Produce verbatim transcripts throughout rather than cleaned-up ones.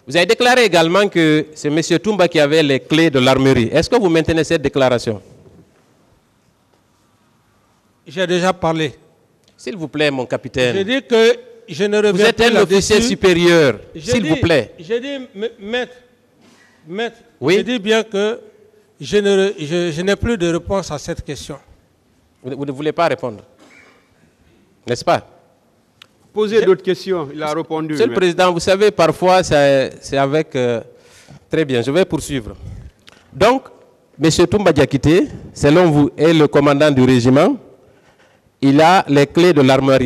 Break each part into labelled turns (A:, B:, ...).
A: Vous avez déclaré également que c'est M. Toumba qui avait les clés de l'armerie. Est-ce que vous maintenez cette déclaration?
B: J'ai déjà parlé.
A: S'il vous plaît, mon capitaine.
B: J'ai dit que je ne reviens
A: Vous êtes un officier supérieur, s'il vous plaît.
B: J'ai dit, maître, maître,
A: oui?
B: je dis bien que je n'ai je, je plus de réponse à cette question.
A: Vous, vous ne voulez pas répondre, n'est-ce pas?
C: Posez d'autres questions, il a répondu.
A: Monsieur le Président, vous savez, parfois, c'est avec... Euh, très bien, je vais poursuivre. Donc, M. Toumba Diakité, selon vous, est le commandant du régiment. Il a les clés de l'armerie,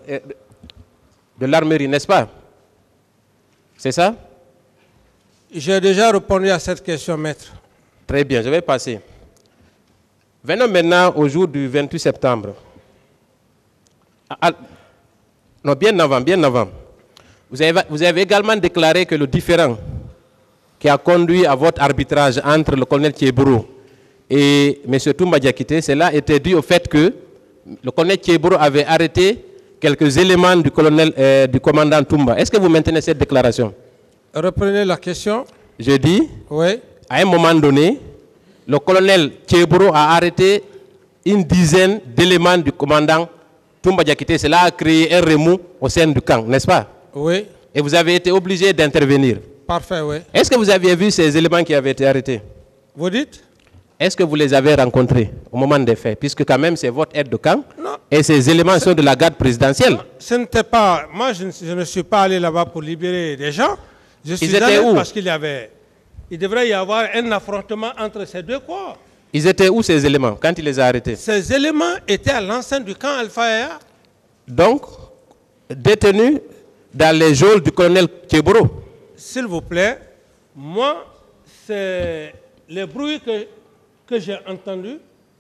A: de l'armerie, n'est-ce pas? C'est ça?
B: J'ai déjà répondu à cette question, maître.
A: Très bien, je vais passer. Venons maintenant au jour du vingt-huit septembre. Ah, non, bien avant, bien avant. Vous avez, vous avez également déclaré que le différend qui a conduit à votre arbitrage entre le colonel Thieboro et M. Toumba Diakité, cela était dû au fait que le colonel Thieboro avait arrêté quelques éléments du, colonel, euh, du commandant Toumba. Est-ce que vous maintenez cette déclaration?
B: Reprenez la question.
A: Je dis,
B: oui.
A: À un moment donné, le colonel Thieboro a arrêté une dizaine d'éléments du commandant Toumba Diakité. Cela a créé un remous au sein du camp, n'est-ce pas?
B: Oui.
A: Et vous avez été obligé d'intervenir.
B: Parfait, oui.
A: Est-ce que vous aviez vu ces éléments qui avaient été arrêtés?
B: Vous dites?
A: Est-ce que vous les avez rencontrés au moment des faits? Puisque quand même c'est votre aide de camp.
B: Non.
A: Et ces éléments sont de la garde présidentielle.
B: Non, ce n'était pas... Moi, je ne, je ne suis pas allé là-bas pour libérer des gens. Je suis
A: Ils étaient
B: allé
A: où?
B: parce qu'il y avait... Il devrait y avoir un affrontement entre ces deux corps.
A: Ils étaient où ces éléments quand il les a arrêtés?
B: Ces éléments étaient à l'enceinte du camp Alpha.
A: Donc, détenus dans les geôles du colonel Thieboro.
B: S'il vous plaît, moi, c'est les bruits que, que j'ai entendus,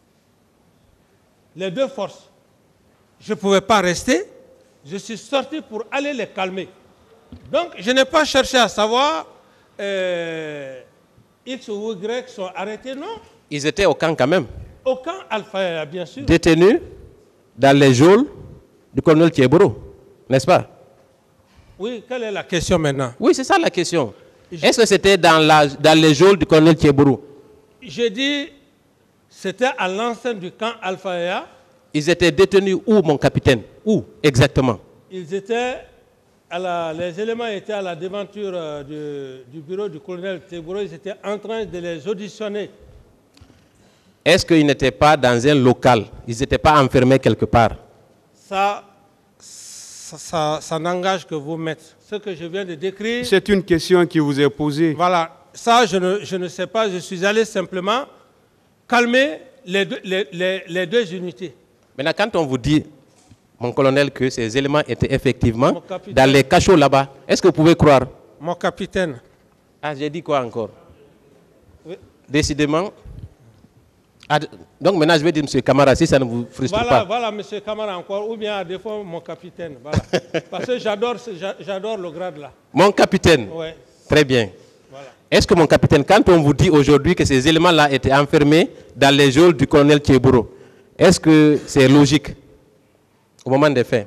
B: les deux forces. Je ne pouvais pas rester. Je suis sorti pour aller les calmer. Donc, je n'ai pas cherché à savoir euh, X ou Y sont arrêtés, non.
A: Ils étaient au camp quand même.
B: Au camp Alpha, bien sûr.
A: Détenus dans les geôles du colonel Thieboro, n'est-ce pas?
B: Oui, quelle est la question maintenant?
A: Oui, c'est ça la question. Est-ce que c'était dans, la, dans les geôles du colonel Thieboro?
B: J'ai dit, c'était à l'enceinte du camp Alpha.
A: Ils étaient détenus où, mon capitaine? Où, exactement?
B: Ils étaient, à la, les éléments étaient à la devanture euh, du, du bureau du colonel Thieboro. Ils étaient en train de les auditionner.
A: Est-ce qu'ils n'étaient pas dans un local? Ils n'étaient pas enfermés quelque part?
B: Ça, ça, ça, ça n'engage que vous, maître. Ce que je viens de décrire...
C: C'est une question qui vous est posée.
B: Voilà. Ça, je ne, je ne sais pas. Je suis allé simplement calmer les deux, les, les, les deux unités.
A: Maintenant, quand on vous dit, mon colonel, que ces éléments étaient effectivement dans les cachots là-bas, est-ce que vous pouvez croire?
B: Mon capitaine.
A: Ah, j'ai dit quoi encore?
B: Oui.
A: Décidément... Ah, donc maintenant, je vais dire, M. Camara, si ça ne vous frustre
B: voilà,
A: pas.
B: Voilà, M. Camara encore, ou bien à défaut, mon capitaine. Voilà. Parce que j'adore le grade là.
A: Mon capitaine?
B: Oui.
A: Très bien.
B: Voilà.
A: Est-ce que mon capitaine, quand on vous dit aujourd'hui que ces éléments-là étaient enfermés dans les geôles du colonel Thieboro, est-ce que c'est logique au moment des faits?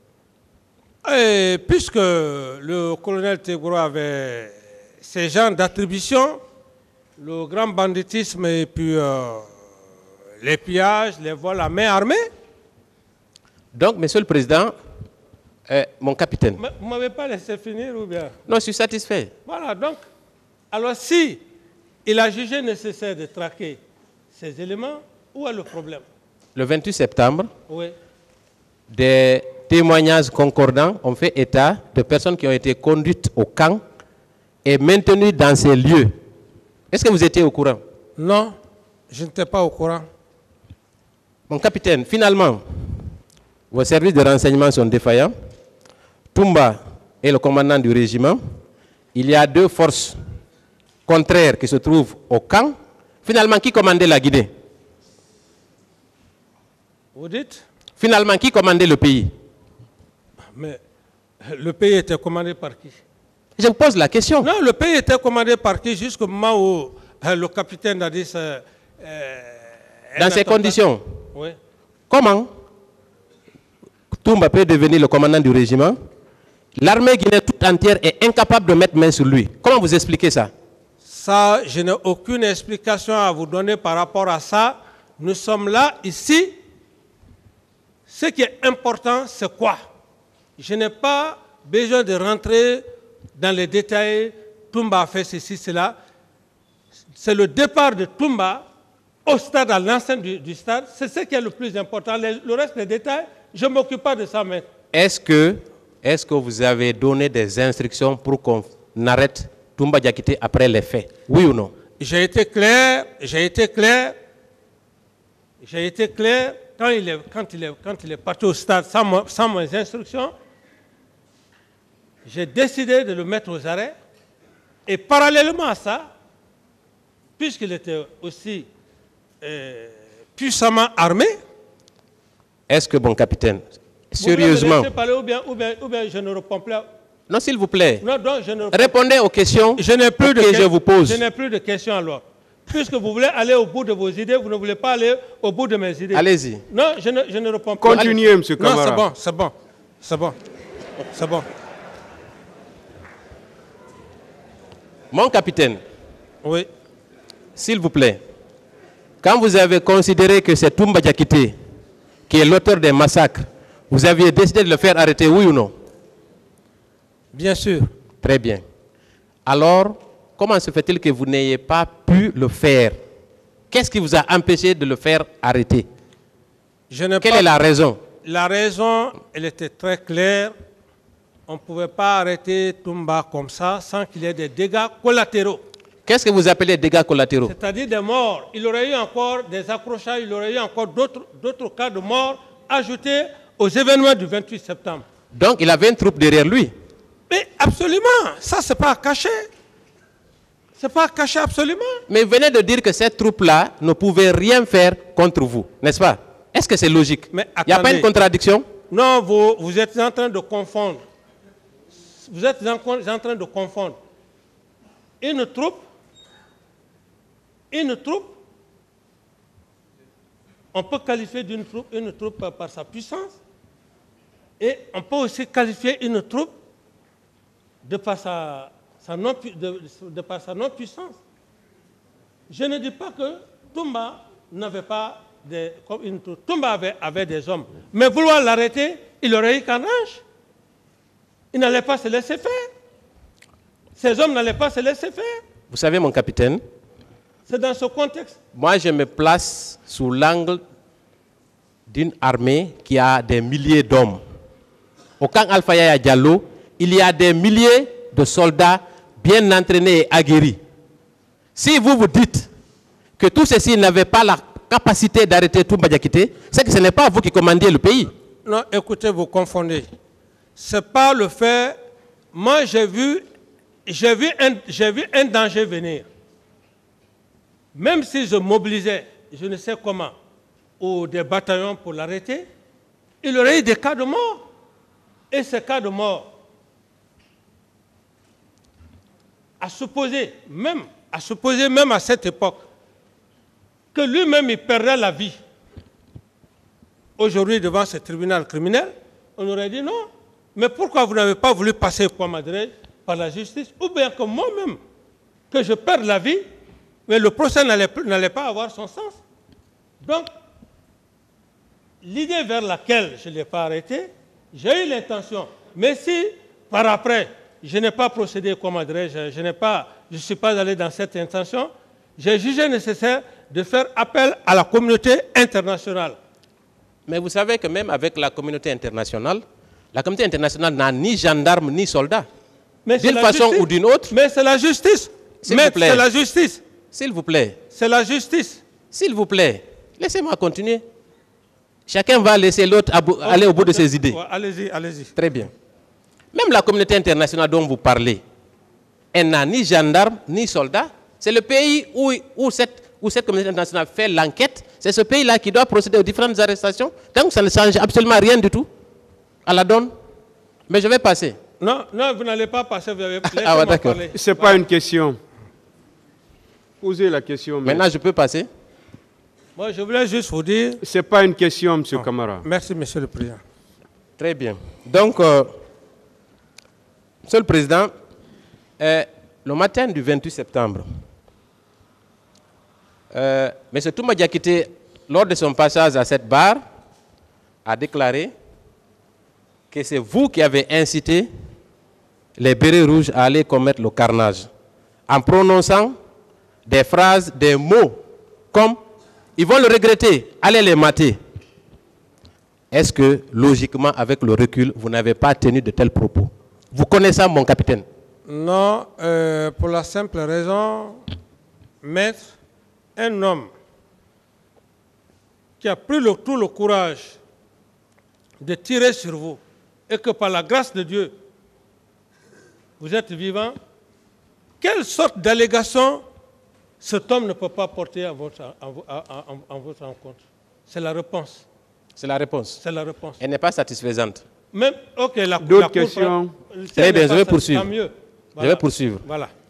B: Et puisque le colonel Thieboro avait ces genres d'attributions, le grand banditisme et puis euh, les pillages, les vols à main armée.
A: Donc, Monsieur le Président, euh, mon capitaine...
B: Mais vous ne m'avez pas laissé finir ou bien?
A: Non, je suis satisfait.
B: Voilà, donc, alors si il a jugé nécessaire de traquer ces éléments, où est le problème?
A: Le vingt-huit septembre,
B: oui.
A: Des témoignages concordants ont fait état de personnes qui ont été conduites au camp et maintenues dans ces lieux. Est-ce que vous étiez au courant?
B: Non, je n'étais pas au courant.
A: Mon capitaine, finalement, vos services de renseignement sont défaillants. Toumba est le commandant du régiment. Il y a deux forces contraires qui se trouvent au camp. Finalement, qui commandait la Guinée?
B: Vous dites?
A: Finalement, qui commandait le pays?
B: Mais le pays était commandé par qui?
A: Je vous pose la question.
B: Non, le pays était commandé par qui jusqu'au moment où euh, le capitaine a dit... Euh,
A: Dans ces conditions?
B: Oui.
A: Comment Toumba peut devenir le commandant du régiment L'armée guinéenne toute entière est incapable de mettre main sur lui. Comment vous expliquez ça?
B: Ça, je n'ai aucune explication à vous donner par rapport à ça. Nous sommes là, ici. Ce qui est important, c'est quoi? Je n'ai pas besoin de rentrer dans les détails. Toumba a fait ceci, cela. C'est le départ de Toumba au stade, à l'enceinte du, du stade. C'est ce qui est le plus important. Le, le reste des détails, je ne m'occupe pas de ça maintenant.
A: Est-ce que, est-ce que vous avez donné des instructions pour qu'on arrête Toumba Diakité après les faits? Oui ou non?
B: J'ai été clair, j'ai été clair, j'ai été clair. Quand il est, quand il est, quand il est parti au stade sans, moi, sans mes instructions, j'ai décidé de le mettre aux arrêts. Et parallèlement à ça, puisqu'il était aussi euh, puissamment armé.
A: Est-ce que, bon capitaine, sérieusement...
B: Vous me laissez parler ou bien, ou bien, ou bien je ne réponds plus.
A: Non, s'il vous plaît.
B: Non, donc je ne
A: Répondez aux questions
B: je n'ai plus de
A: que
B: que...
A: je vous pose.
B: Je n'ai plus de questions alors. Puisque vous voulez aller au bout de vos idées, vous ne voulez pas aller au bout de mes idées.
A: Allez-y.
B: Non, je ne, je ne réponds pas.
C: Continuez, M. Camara.
B: Non, c'est bon, c'est bon. C'est bon. C'est bon.
A: Mon capitaine.
B: Oui.
A: S'il vous plaît. Quand vous avez considéré que c'est Toumba Diakité qui est l'auteur des massacres, vous aviez décidé de le faire arrêter, oui ou non?
B: Bien sûr.
A: Très bien. Alors, comment se fait-il que vous n'ayez pas pu le faire? Qu'est-ce qui vous a empêché de le faire arrêter?
B: Je n'ai
A: Quelle
B: pas...
A: est la raison?
B: La raison, elle était très claire. On ne pouvait pas arrêter Toumba comme ça sans qu'il y ait des dégâts collatéraux.
A: Qu'est-ce que vous appelez dégâts collatéraux?
B: C'est-à-dire des morts. Il aurait eu encore des accrochages, il aurait eu encore d'autres cas de morts ajoutés aux événements du vingt-huit septembre.
A: Donc il avait une troupe derrière lui?
B: Mais absolument, ça c'est pas caché. C'est pas caché absolument.
A: Mais vous venez de dire que cette troupe-là ne pouvait rien faire contre vous, n'est-ce pas? Est-ce que c'est logique?
B: Mais
A: il n'y a pas une contradiction?
B: Non, vous, vous êtes en train de confondre. Vous êtes en, en train de confondre une troupe, une troupe, on peut qualifier d'une troupe, une troupe par sa puissance, et on peut aussi qualifier une troupe de par sa, sa non, de, de par sa non-puissance. Je ne dis pas que Toumba n'avait pas des, comme une troupe. Toumba avait, avait des hommes, mais vouloir l'arrêter, il aurait eu carnage. Il n'allait pas se laisser faire. Ces hommes n'allaient pas se laisser faire.
A: Vous savez, mon capitaine,
B: c'est dans ce contexte.
A: Moi, je me place sous l'angle d'une armée qui a des milliers d'hommes. Au camp Alpha Yaya Diallo, il y a des milliers de soldats bien entraînés et aguerris. Si vous vous dites que tous ceux-ci n'avaient pas la capacité d'arrêter Toumba Diakité, c'est que ce n'est pas vous qui commandiez le pays.
B: Non, écoutez, vous confondez. Ce n'est pas le fait. Moi, j'ai vu, j'ai vu, un, j'ai vu un danger venir. Même si je mobilisais, je ne sais comment, ou des bataillons pour l'arrêter, il y aurait eu des cas de mort. Et ces cas de mort, à supposer, même, à supposer même à cette époque, que lui-même il perdrait la vie. Aujourd'hui, devant ce tribunal criminel, on aurait dit non. Mais pourquoi vous n'avez pas voulu passer pour Madrid par la justice? Ou bien que moi-même, que je perde la vie, mais le procès n'allait pas avoir son sens. Donc, l'idée vers laquelle je ne l'ai pas arrêté, j'ai eu l'intention. Mais si, par après, je n'ai pas procédé comme adresse, je, je n'ai pas, je ne suis pas allé dans cette intention, j'ai jugé nécessaire de faire appel à la communauté internationale.
A: Mais vous savez que même avec la communauté internationale, la communauté internationale n'a ni gendarme ni soldat. D'une façon
B: justice.
A: ou d'une autre.
B: Mais c'est la justice. Mais c'est la justice.
A: S'il vous plaît.
B: C'est la justice.
A: S'il vous plaît. Laissez-moi continuer. Chacun va laisser l'autre aller au bout de ses idées.
B: Allez-y, allez-y.
A: Très bien. Même la communauté internationale dont vous parlez, elle n'a ni gendarme ni soldat. C'est le pays où, où, cette, où cette communauté internationale fait l'enquête. C'est ce pays-là qui doit procéder aux différentes arrestations. Donc ça ne change absolument rien du tout à la donne. Mais je vais passer.
B: Non, non, vous n'allez pas passer. Vous avez
A: ah ouais, d'accord.
C: Ce n'est pas une question. Posez la question. Mais...
A: Maintenant, je peux passer.
B: Moi, je voulais juste vous dire...
C: Ce n'est pas une question, M. Camara.
B: Merci, Monsieur le Président.
A: Très bien. Donc, euh, Monsieur le Président, euh, le matin du vingt-huit septembre, euh, M. Touma Diakité, lors de son passage à cette barre, a déclaré que c'est vous qui avez incité les bérets rouges à aller commettre le carnage, en prononçant des phrases, des mots, comme « ils vont le regretter, allez les mater ». Est-ce que, logiquement, avec le recul, vous n'avez pas tenu de tels propos? Vous connaissez mon capitaine?
B: Non, euh, pour la simple raison, maître, un homme qui a pris le, tout le courage de tirer sur vous, et que par la grâce de Dieu, vous êtes vivant, quelle sorte d'allégation cet homme ne peut pas porter en votre, en, en, en votre rencontre? C'est la réponse.
A: C'est la réponse.
B: C'est la réponse.
A: Elle n'est pas satisfaisante.
B: Même, ok, la,
C: D'autres
B: la
C: questions?
B: Cour,
A: Très bien, je vais poursuivre.
B: Mieux. Voilà.
A: Je vais poursuivre.
B: Voilà.